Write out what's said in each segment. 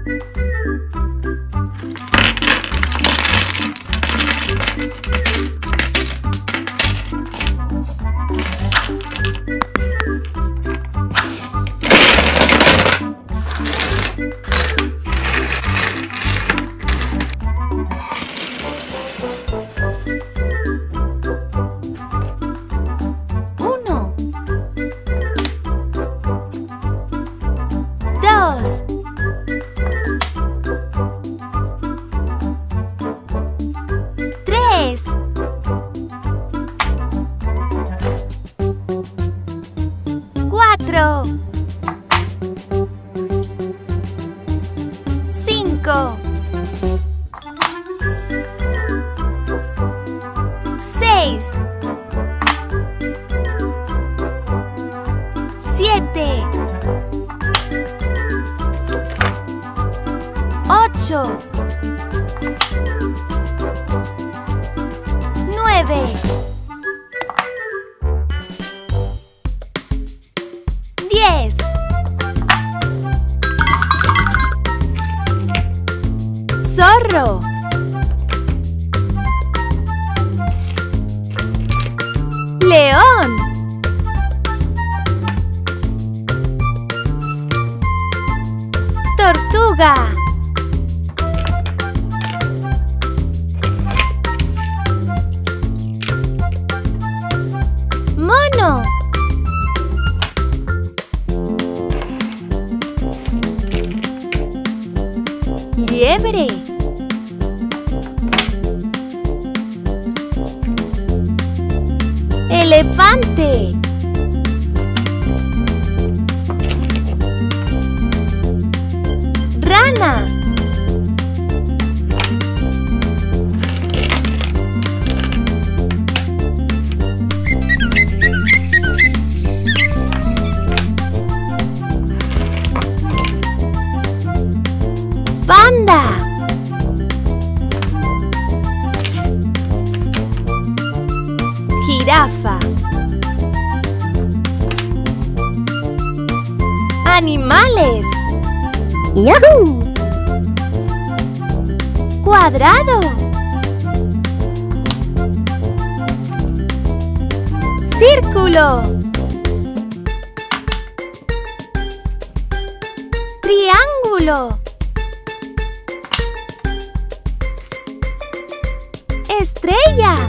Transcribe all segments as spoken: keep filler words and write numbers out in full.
Cinco, seis, siete, ocho, nueve, diez. Zorro. León. Tortuga. Mono. Liebre. Elefante. Rana. Panda. Jirafa. Animales. ¡Yahoo! Cuadrado. Círculo. Triángulo. Estrella.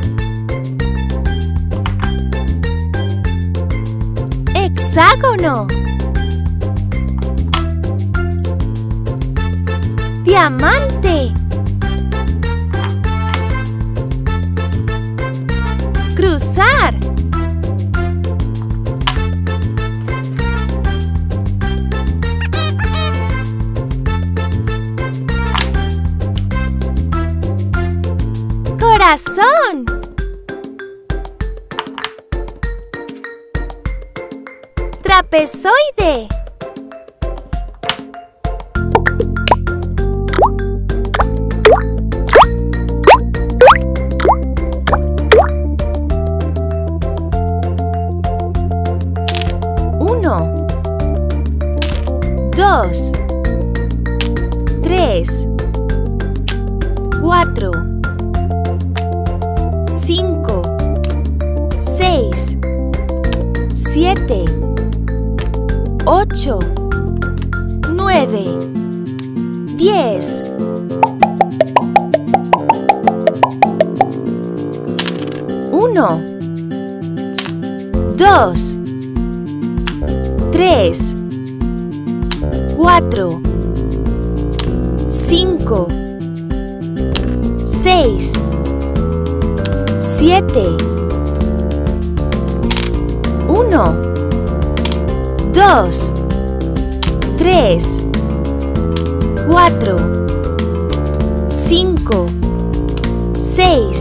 Hexágono. Diamante. Cruzar. Corazón. Trapezoide. Uno, dos, tres, cuatro, cinco, seis, siete, ocho, nueve, diez. Uno, dos, tres, cuatro, cinco, seis, siete. Uno, dos, tres, cuatro, cinco, seis,